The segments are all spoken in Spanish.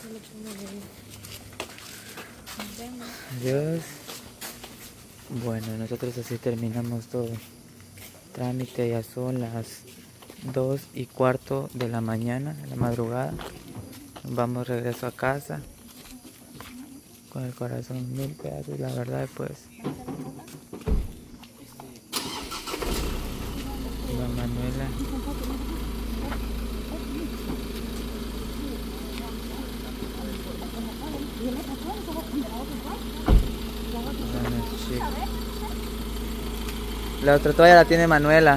Adiós. Bueno, nosotros así terminamos todo trámite. Ya son las 2:15 de la mañana, de la madrugada. Vamos regreso a casa con el corazón mil pedazos, la verdad. Pues la Manuela la otra toalla la tiene Manuela.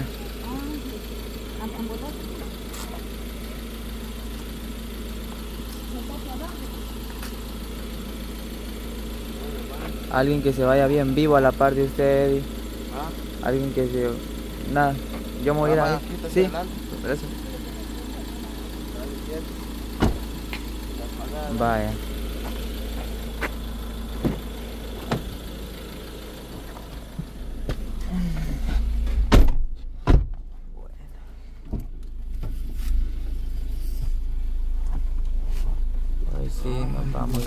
Alguien que se vaya bien vivo a la par de usted, Eddie. ¿Ah? Alguien que se... Nada, yo me voy a ir ahí. Sí, gracias. Vaya. Hoy sí, nos vamos.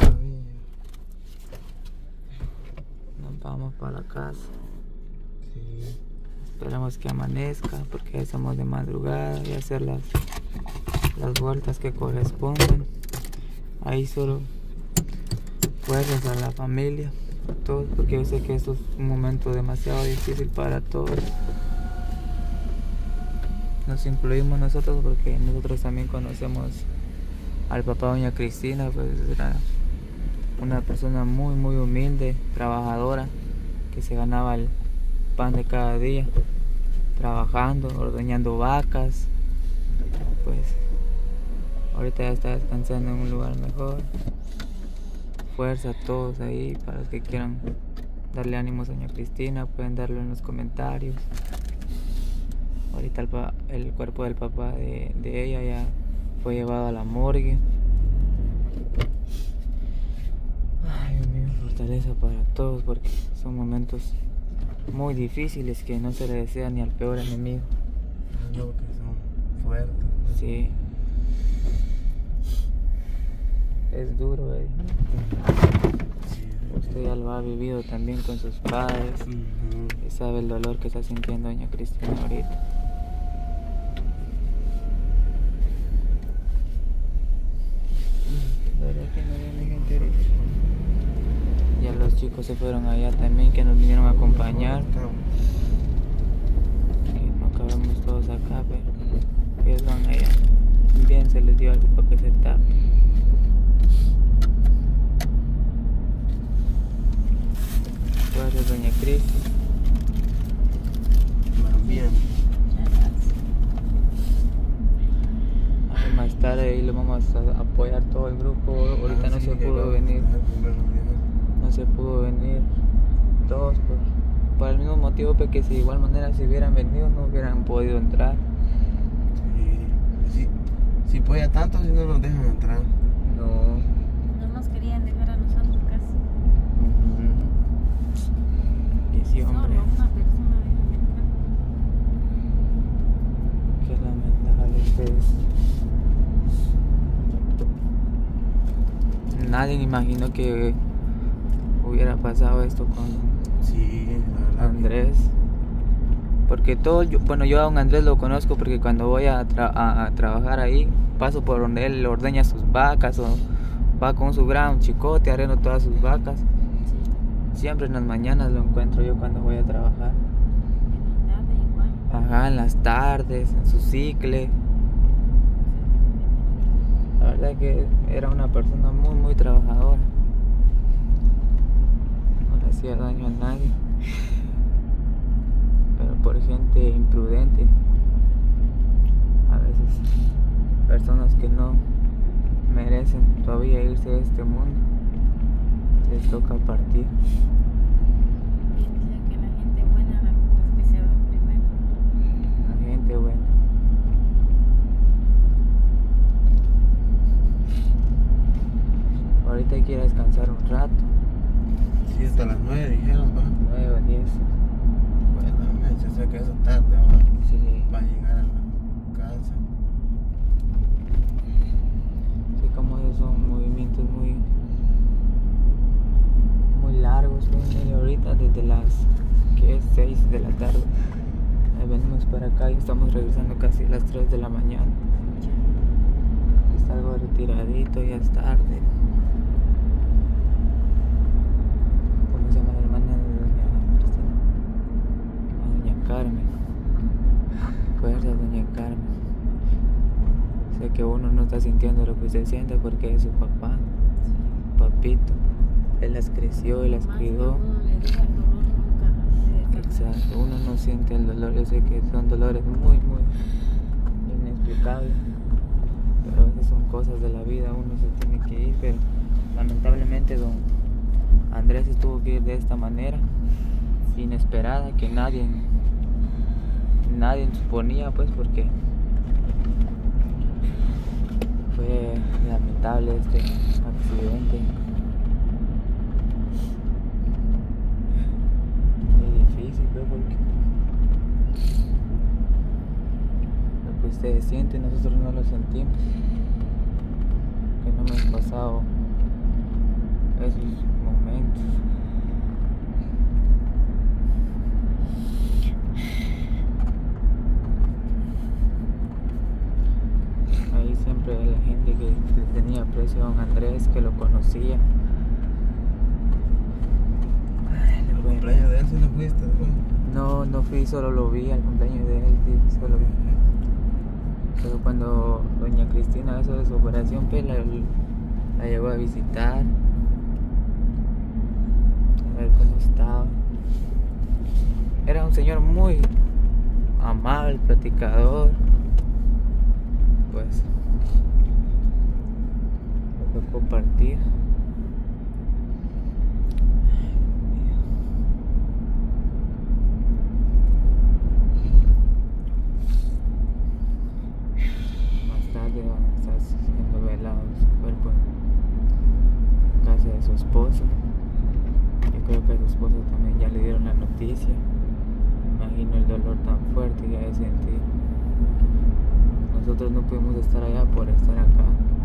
Nos vamos para la casa. Sí. Esperamos que amanezca porque ya estamos de madrugada y hacer las vueltas que corresponden. Ahí solo fuerzas a la familia, a todos, porque yo sé que esto es un momento demasiado difícil para todos. Nos incluimos nosotros porque nosotros también conocemos al papá de doña Cristina. Pues era una persona muy humilde, trabajadora, que se ganaba el pan de cada día, trabajando, ordeñando vacas. Pues ahorita ya está descansando en un lugar mejor. Fuerza a todos ahí, para los que quieran darle ánimos a doña Cristina, pueden darlo en los comentarios. Ahorita el cuerpo del papá de ella ya fue llevado a la morgue. Ay, Dios mío, fortaleza para todos, porque son momentos muy difíciles que no se le desea ni al peor enemigo. No, que son fuertes. Sí. Es duro, Sí. Usted ya lo ha vivido también con sus padres. Y sabe el dolor que está sintiendo doña Cristina ahorita. ¿Verdad que no viene gente ahorita? Ya los chicos se fueron allá también, que nos vinieron a acompañar. Que no cabemos todos acá, pero ellos van allá. Bien, se les dio algo para que se tape. Gracias, doña Cris. Bien. Más tarde ahí lo vamos a apoyar todo el grupo. Ahorita no se pudo venir. No se pudo venir todos por el mismo motivo, porque si de igual manera si hubieran venido no hubieran podido entrar. Sí. Si podía tanto, si no nos dejan entrar. No. No nos querían dejar a nosotros casi. Y sí, hombre. Solo una persona dejan entrar. Qué lamentable ustedes. Nadie imaginó que hubiera pasado esto con Andrés. Porque todo, yo a don Andrés lo conozco porque cuando voy a trabajar ahí, paso por donde él ordeña sus vacas o va con su gran chicote, arreglo todas sus vacas. Siempre en las mañanas lo encuentro yo cuando voy a trabajar. En la tarde igual. Ajá, en las tardes, en su cicle. La verdad que era una persona muy trabajadora. No le hacía daño a nadie. Pero por gente imprudente, a veces personas que no merecen todavía irse de este mundo, les toca partir. Y dicen que la gente buena es que se va primero. La gente buena. Ahorita hay que ir a descansar un rato. Sí, hasta las 9 dijeron, va. 9 o 10. Bueno, yo sé que eso tarde, va. Sí. Va a llegar a la casa. Sí, como esos son movimientos Llevamos media horita desde las 6 de la tarde. Venimos para acá y estamos regresando casi a las 3 de la mañana. Está algo retiradito, ya es tarde. ¿Cómo se llama la hermana de doña Cristina? Doña Carmen. Fuerza, doña Carmen. Sé que uno no está sintiendo lo que usted siente porque es su papá, papito. Él las creció y las cuidó. Exacto, uno no siente el dolor. Yo sé que son dolores muy, muy inexplicables, pero a veces son cosas de la vida, uno se tiene que ir, pero lamentablemente don Andrés tuvo que ir de esta manera, inesperada, que nadie suponía, pues, porque fue lamentable este accidente. Porque lo que ustedes sienten nosotros no lo sentimos, que no hemos pasado esos momentos. Ahí siempre la gente que le tenía aprecio a don Andrés, que lo conocía. ¿El cumpleaños de él si no fuiste? No fui, solo lo vi al cumpleaños de él, sí, solo vi. Pero cuando doña Cristina hizo de su operación, pues la llevó a visitar, a ver cómo estaba. Era un señor muy amable, platicador. Pues me tocó partir. Está siendo velado su cuerpo en casa de su esposa. Yo creo que a su esposa también ya le dieron la noticia. Imagino el dolor tan fuerte que ha de sentir. Nosotros no pudimos estar allá por estar acá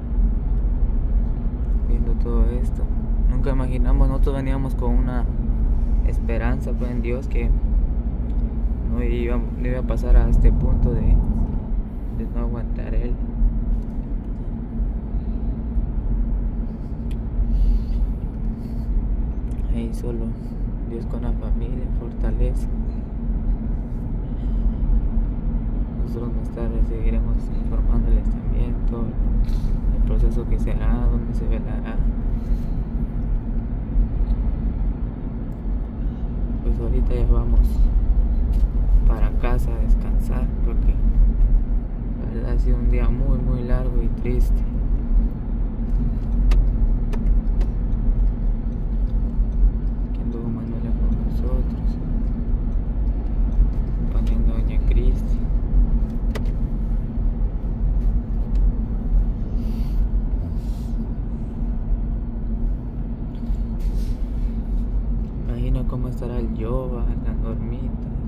viendo todo esto. Nunca imaginamos, nosotros veníamos con una esperanza, pues, en Dios, que no iba a pasar a este punto de no aguantar él. Ahí solo Dios con la familia fortalece. Nosotros más tarde seguiremos informándoles también todo el proceso que se hará, dónde se velará. Pues ahorita ya vamos para casa a descansar, porque la verdad ha sido un día muy, muy largo y triste. Aquí anduvo Manuela con nosotros, acompañando a doña Cristi. Imagino cómo estará el Yoba, la Normita,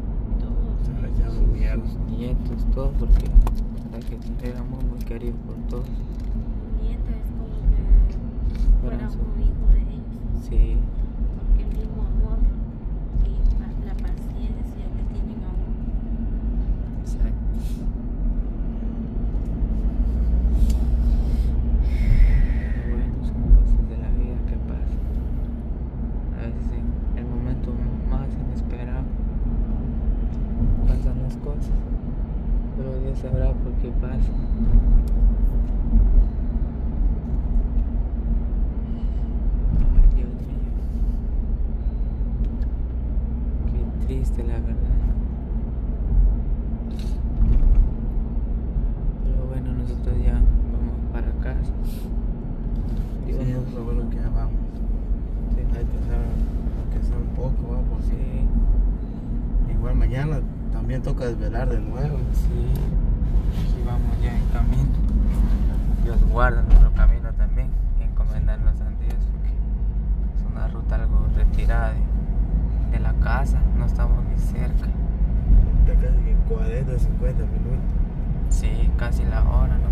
sus nietos, todo, porque la que era muy, muy querido por todos. Nieto es como que fuera un hijo de ellos. Sí. Porque el mismo amor y la paciencia que tienen aún. Exacto. Bueno, son cosas de la vida que pasan. A veces en el momento más inesperado pasan las cosas, pero Dios sabrá por qué pasa. Ay, Dios mío, qué triste la verdad. Pero bueno, nosotros ya vamos para casa. Dios Sí, nos- es lo bueno que ya vamos. Sí. Hay que hacer, aunque sea un poco, ¿va? Porque Sí. igual mañana también toca desvelar de nuevo. Sí, aquí vamos ya en camino. Dios guarda nuestro camino también, encomendarnos a Dios, porque es una ruta algo retirada de la casa, no estamos ni cerca. Ya casi que 40, 50 minutos. Sí, casi la hora.